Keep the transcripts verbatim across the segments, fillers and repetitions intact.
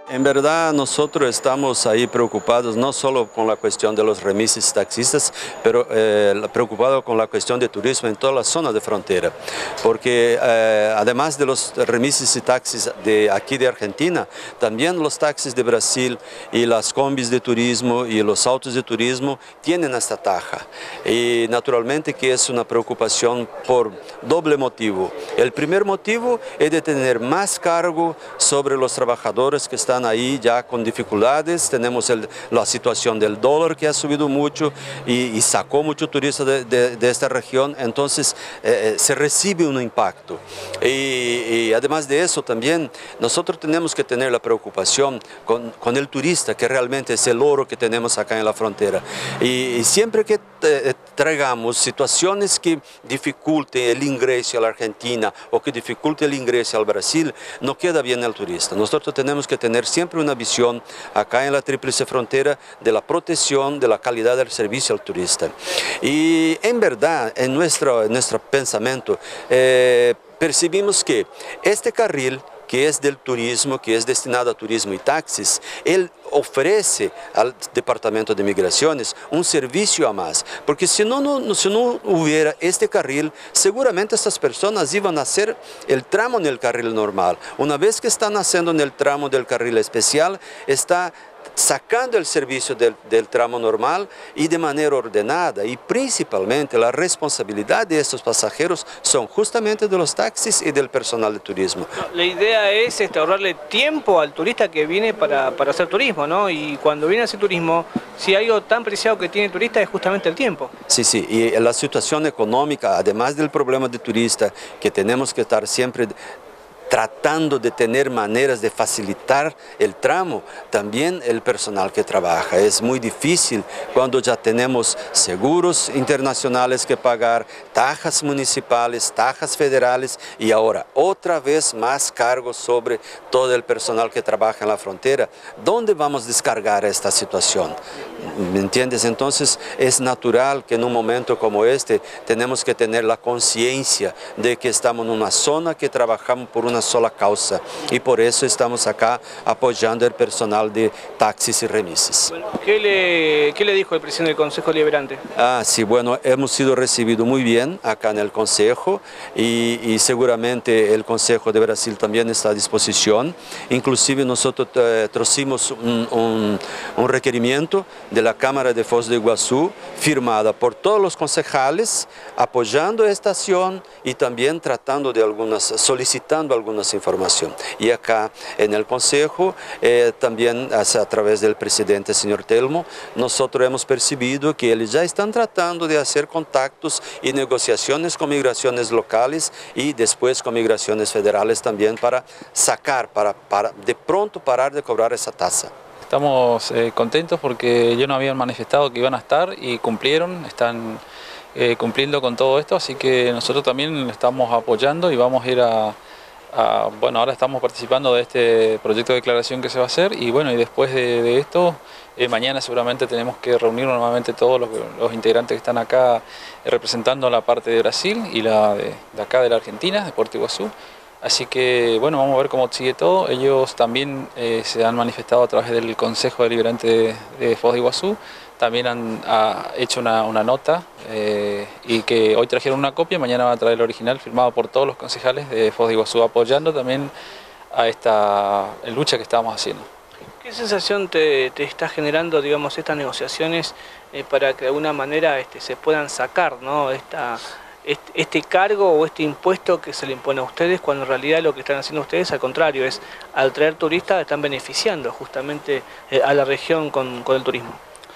En verdad nosotros estamos ahí preocupados no solo con la cuestión de los remises taxistas, pero eh, preocupados con la cuestión de turismo en toda la zona de frontera, porque eh, además de los remises y taxis de aquí de Argentina, también los taxis de Brasil y las combis de turismo y los autos de turismo tienen esta taja, y naturalmente que es una preocupación por doble motivo. El primer motivo es de tener más cargo sobre los trabajadores que están ahí ya con dificultades. Tenemos el, la situación del dólar que ha subido mucho y, y sacó mucho turista de, de, de esta región, entonces eh, se recibe un impacto. Y, y además de eso también nosotros tenemos que tener la preocupación con, con el turista, que realmente es el oro que tenemos acá en la frontera. Y, y siempre que eh, traigamos situaciones que dificulten el ingreso a la Argentina o que dificulten el ingreso al Brasil, no queda bien el turista. Nosotros tenemos que tener siempre una visión acá en la Tríplice Frontera de la protección de la calidad del servicio al turista. Y en verdad, en nuestro, en nuestro pensamiento, eh, percibimos que este carril que es del turismo, que es destinado a turismo y taxis, él ofrece al Departamento de Migraciones un servicio a más, porque si no, no, si no hubiera este carril, seguramente estas personas iban a hacer el tramo en el carril normal. Una vez que están haciendo en el tramo del carril especial, está sacando el servicio del, del tramo normal y de manera ordenada, y principalmente la responsabilidad de estos pasajeros son justamente de los taxis y del personal de turismo. La idea es este, ahorrarle tiempo al turista que viene para, para hacer turismo, ¿no? Y cuando viene a hacer turismo, si hay algo tan preciado que tiene el turista es justamente el tiempo. Sí, sí, y la situación económica, además del problema de turista, que tenemos que estar siempre tratando de tener maneras de facilitar el tramo, también el personal que trabaja. Es muy difícil cuando ya tenemos seguros internacionales que pagar, tajas municipales, tajas federales y ahora otra vez más cargos sobre todo el personal que trabaja en la frontera. ¿Dónde vamos a descargar esta situación? ¿Me entiendes? Entonces es natural que en un momento como este tenemos que tener la conciencia de que estamos en una zona que trabajamos por una sola causa y por eso estamos acá apoyando el personal de taxis y remises. Bueno, ¿qué, le, ¿Qué le dijo el presidente del Consejo Deliberante? Ah, sí, bueno, hemos sido recibidos muy bien acá en el Consejo y, y seguramente el Consejo de Brasil también está a disposición. Inclusive nosotros eh, trajimos un, un, un requerimiento de la Cámara de Foz de Iguazú firmada por todos los concejales apoyando esta acción y también tratando de algunas, solicitando algunas información. Y acá en el Consejo, eh, también a, a través del presidente, señor Telmo, nosotros hemos percibido que ellos ya están tratando de hacer contactos y negociaciones con migraciones locales y después con migraciones federales también para sacar, para, para de pronto parar de cobrar esa tasa. Estamos eh, contentos porque ellos nos habían manifestado que iban a estar y cumplieron, están eh, cumpliendo con todo esto, así que nosotros también estamos apoyando y vamos a ir a... Uh, bueno, ahora estamos participando de este proyecto de declaración que se va a hacer y bueno, y después de, de esto, eh, mañana seguramente tenemos que reunir nuevamente todos los, los integrantes que están acá eh, representando la parte de Brasil y la de, de acá de la Argentina, de Puerto Iguazú. Así que bueno, vamos a ver cómo sigue todo. Ellos también eh, se han manifestado a través del Consejo Deliberante de, de Foz de Iguazú. También han ha hecho una, una nota eh, y que hoy trajeron una copia, mañana van a traer el original firmado por todos los concejales de Foz de Iguazú, apoyando también a esta lucha que estamos haciendo. ¿Qué sensación te, te está generando, digamos, estas negociaciones eh, para que de alguna manera este, se puedan sacar, ¿no? esta, este, este cargo o este impuesto que se le impone a ustedes, cuando en realidad lo que están haciendo ustedes, al contrario, es al traer turistas están beneficiando justamente eh, a la región con, con el turismo?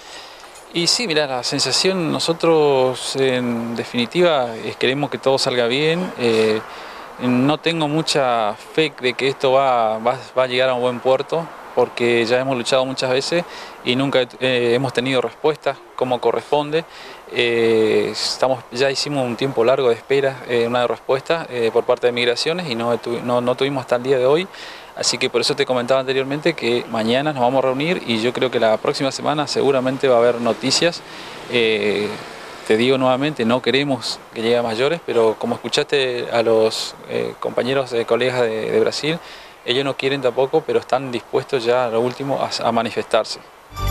Y sí, mira, la sensación, nosotros en definitiva queremos que todo salga bien. Eh, no tengo mucha fe de que esto va, va, va a llegar a un buen puerto, porque ya hemos luchado muchas veces y nunca eh, hemos tenido respuesta como corresponde. Eh, estamos, ya hicimos un tiempo largo de espera, eh, una respuesta eh, por parte de Migraciones y no, no, no tuvimos hasta el día de hoy. Así que por eso te comentaba anteriormente que mañana nos vamos a reunir y yo creo que la próxima semana seguramente va a haber noticias. Eh, te digo nuevamente, no queremos que llegue a mayores, pero como escuchaste a los eh, compañeros, eh, colegas de, de Brasil, ellos no quieren tampoco, pero están dispuestos ya a lo último a, a manifestarse.